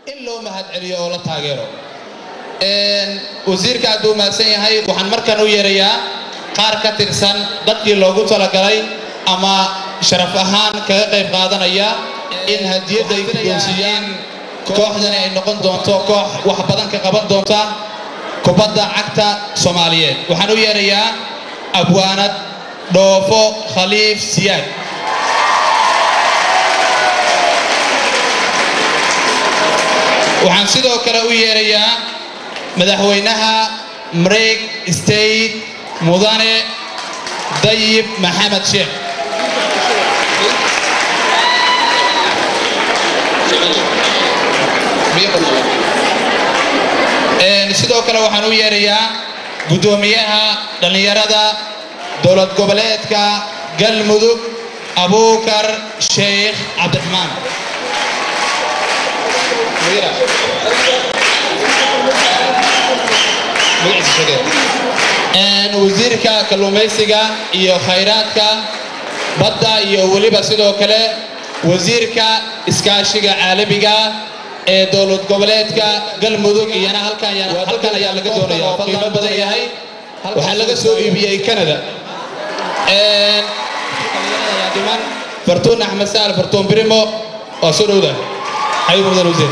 in loo mahad celiyo oo la taageero wasiirka aad u mahadsan yahay waxaan markan u yeerayaa qaar ka tirsan dadkii loogu talagalay ama sharaf ahaan kaga qayb qaadanaya in hadiyada ay guddoonsiiyaan kooxdani ay noqon doonto koox wax badan ka qaban doonta kubadda cagta Soomaaliyeed waxaan u yeerayaa abwaanad dhoofo khaliif siyaad waxaan sidoo kale u yeerayaa madaxweynaha Mareeg State mudane Dayib Maxamed Sheekh sidoo kale waxaan u yeerayaa gudoomiyaha dhalinyarada dowlad goboleedka Galmudug Abuukar Sheekh Cabdiraxmaan wasiirka kalluumaysiga iyo khayraadka badda iyo waliba sidoo kale wasiirka iskaashiga caalamiga ee dowlad goboleedka Galmudug iyana halkan ayaa laga doonayaa qiimo badan yahay waxa laga soo iibiyay Canada Fartuun Axmed Saal Fartuun Brimo oo soo dhawda ay mudan wasiir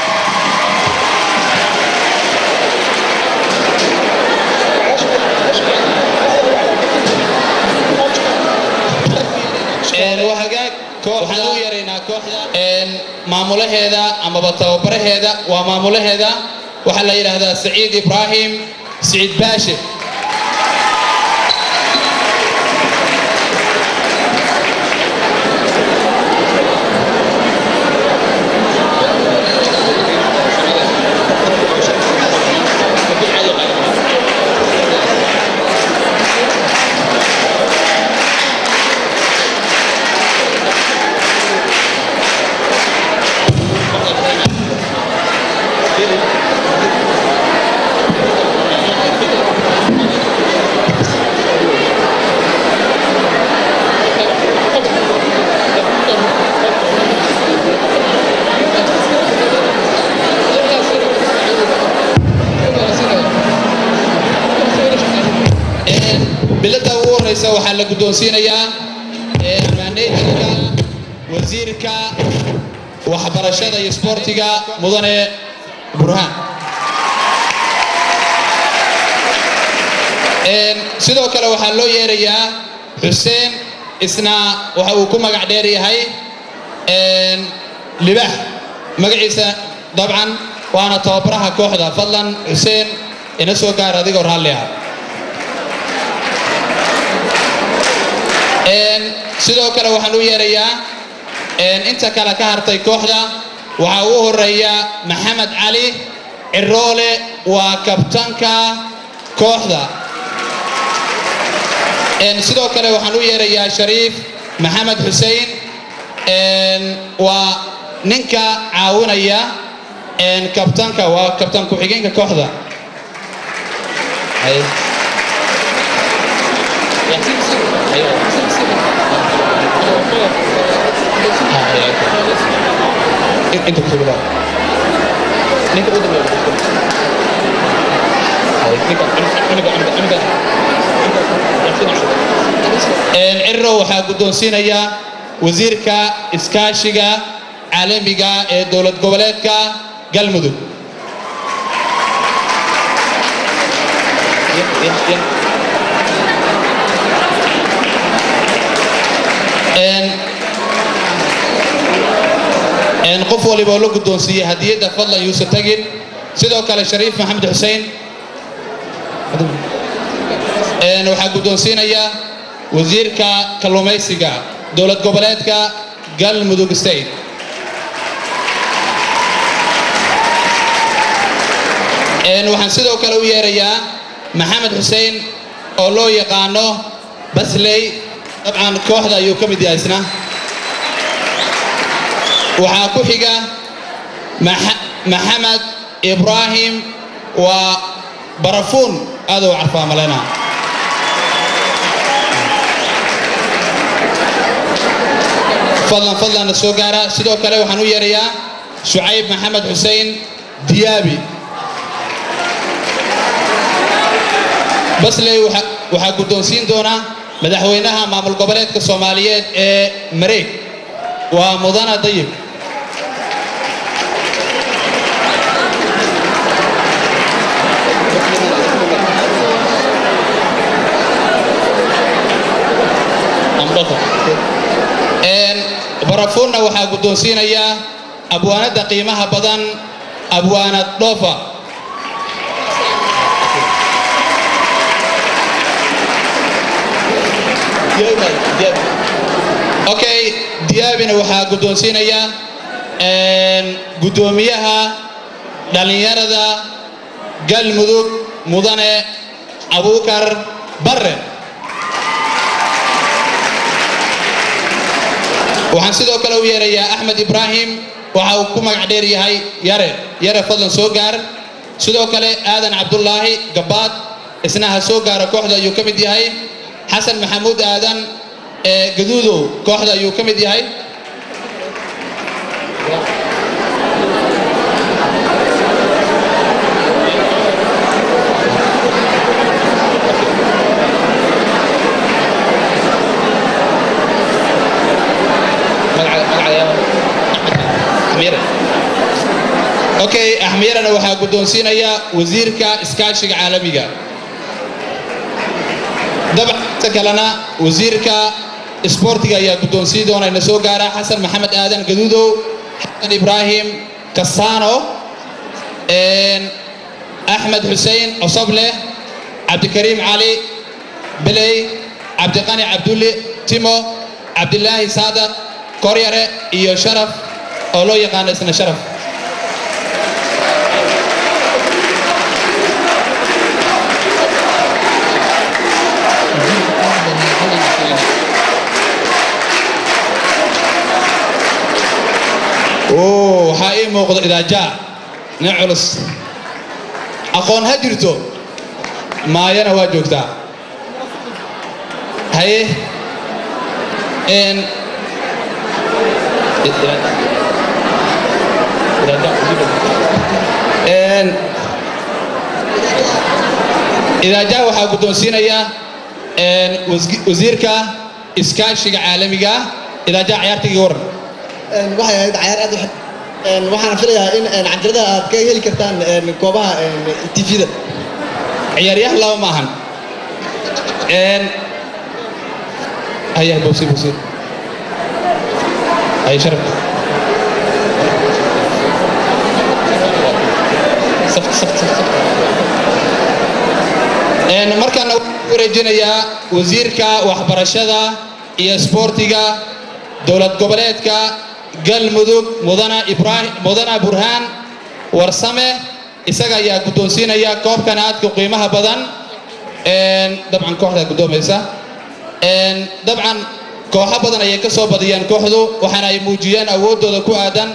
waxaan u yeeraynaa kooxda maamulaheeda ama tababaraheeda waa maamulaheeda waxa la yiraahdaa Saciid Ibrahim Saciid Baashi بلده ورئيسه waxaa la guddoonsiinayaa maaneyga wasiirka waxbarashada iyo sportiga mudane Burhaan sidoo kale waxaa loo yeerayaa Xuseen isna waxa uu ku magac dheer yahay Libaax magaciisa dabcan waana tababaraha kooxda fadlan Xuseen ina soo gaar adigoo raali ah sidoo kale waxaan u yeerayaa inta kale ka hartay kooxda waxa uu horeeya Maxamed Cali Ciroole waa kabtanka kooxda sidoo kale waxaan u yeerayaa Shariif Maxamed Xuseen waa ninka caawinaya kabtanka waa kabtan ku xigeenka kooxda انت بتقول لا نيجي قدام العرو waxaa guddoonsiinaya wasiirka iskaashiga caalamiga ee dowlad goboleedka Galmudug qof waliba loo guddoonsiiyay hadiyada fadlan Yuusuf Tagin sidoo kale Shariif Maxamed Xuseen waxaa guddoonsiinaya wasiirka kalluumaysiga dowlad goboleedka Galmudug State waxaan sidoo kale u yeerayaa Maxamed Xuseen oo loo yaqaano Basley dabcan kooxda ayuu ka mid yahay isna waxaa ku xiga Maxamed Ibrahim waa barafuun aad u carfaa malena fadlan soo gaara sidoo kale waxaan u yeerayaa شعيب محمد حسين ديابي بس لي waxaa guddoonsiin doona madaxweynaha maamul goboleedka Soomaaliyeed ee Mareeg waa Mudane Dayib barafuuna waxaa guddoonsiinaya abwaanada qiimaha badan abwaanad Dhoofa okay diyaabina waxaa guddoonsiinaya guddoomiyaha dhalinyarada Galmudug Mudane Abuukar Barre waxaan sidoo kale u yeerayaa Axmed Ibrahim waxa uu ku magac dheer yahay yare fadlan soo gaar sidoo kale Aadan Cabdullaahi Gabaad isna ha soo gaaro kooxda ayuu ka mid yahay حسن محمود آدم جدودو كوحدة يو كمدي هاي اوكي احمير انا waxaa guddoonsiinaya wasiirka iskaashiga caalamiga dabcan kalena wasiirka isboortiga ayaa guddoonsiin doona in soo gaara Xasan Maxamed Aadan Gaduudow Xasan Ibrahim Kassano Ahmed Hussein Asable Abdikarim Ali Bilay Abdiqani Abdulle Timo Abdullahi Saadaq Koryare iyo Sharaf oo loo yaqaan isna Sharaf waxaa muuqda idaaja culus aqoon ha jirto maayana waa joogtaa haye idaaja waxaa guddoonsiinaya wasiirka iskaashiga caalamiga idaaja ciyaartiga waran waxay ahayd ciyaar aad waxaan filayaa in canjarada aad ka heli kartaan goobaha TV-da ciyaaryahan laba maahan ayaa boosi ay sharaf markaan wareejinayaa wasiirka waxbarashada iyo isboortiga dowlad goboleedka Galmudug Mudane Burhaan Warsame isaga ayaa guddoonsiinaya koobkan aadka qiimaha badan dabcan kooxda guddoomaysa dabcan kooxo badan ayay ka soo badiyaan kooxdu waxaana ay muujiyeen awoodooda ku aadan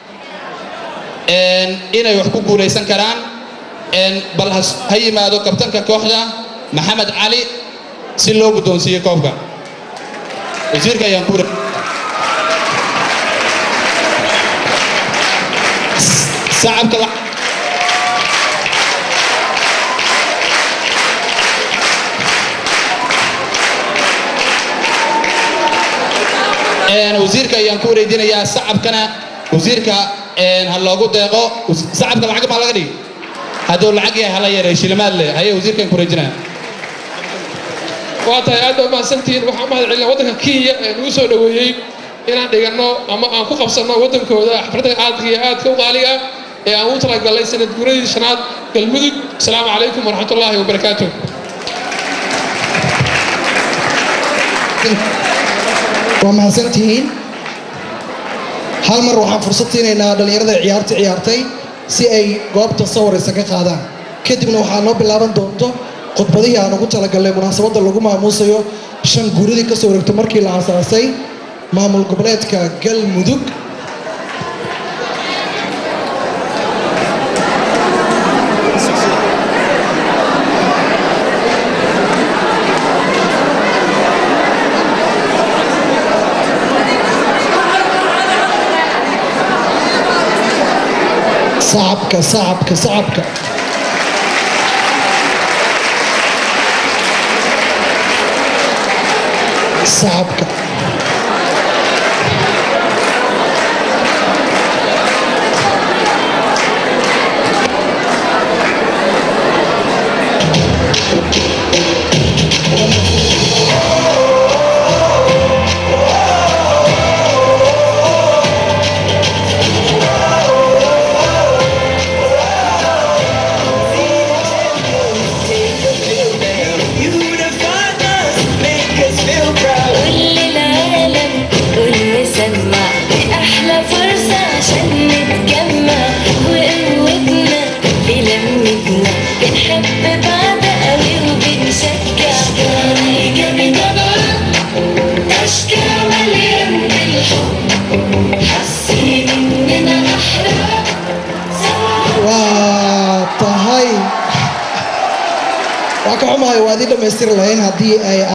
inay wax ku guuleysan karaan bal ha yimaado kabtanka kooxda Maxamed Cali si loo guddoonsiiyo koobka wasiirka ayaan ku صعب كلا وزيرك ينكور يدينا يا صعب كنا وزيرك هاللوجو دقة صعب كلا عقب على غري هذول العقية هلا يريش المال هي وزيرك ينكور يدينا وقتها هذا ما سنتين محمد علي وضعك كي نوصل لوجهي إن ديجانو أما أنكو خبصنا وضعك كذا حفرتك عاد كوغالية aan u talagalay sanad guuradii shanaad Galmudug Assalaamu calaykum waraxmatullaahi wabarakaatuh waa mahadsantihiin hal mar waxaan fursad siinaynaa dhalinyarada ciyaartay si ay goobta sawiraysa ka qaadaan kadibna waxaa noo bilaaban doonto khudbadihii aan ugu talagalnay munaasabadda lagu maamuusayo shan guuradii ka soo wareegtay markii la aasaasay maamul goboleedka Galmudug صعبك صعبك صعبك صعبك waa ka xumahay waa idin dhammaystiri lahayn haddii ay